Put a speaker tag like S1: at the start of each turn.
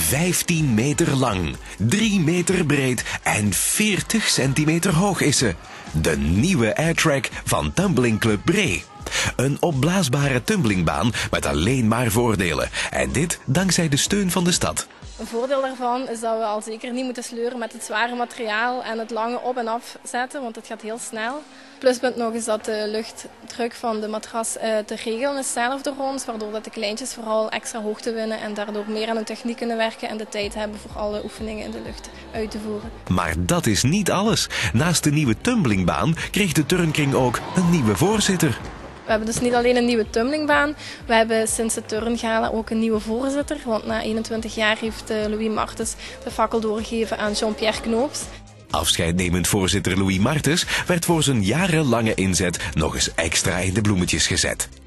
S1: 15 meter lang, 3 meter breed en 40 centimeter hoog is ze. De nieuwe airtrack van Tumbling Club Bree. Een opblaasbare tumblingbaan met alleen maar voordelen. En dit dankzij de steun van de stad.
S2: Een voordeel daarvan is dat we al zeker niet moeten sleuren met het zware materiaal en het lange op- en afzetten, want het gaat heel snel. Pluspunt nog is dat de luchtdruk van de matras te regelen is zelf door ons, waardoor dat de kleintjes vooral extra hoogte winnen en daardoor meer aan hun techniek kunnen werken en de tijd hebben voor alle oefeningen in de lucht uit te voeren.
S1: Maar dat is niet alles. Naast de nieuwe tumblingbaan kreeg de turnkring ook een nieuwe voorzitter.
S2: We hebben dus niet alleen een nieuwe tumblingbaan, we hebben sinds de turngala ook een nieuwe voorzitter. Want na 21 jaar heeft Louis Martens de fakkel doorgegeven aan Jean-Pierre Knoops.
S1: Afscheidnemend voorzitter Louis Martens werd voor zijn jarenlange inzet nog eens extra in de bloemetjes gezet.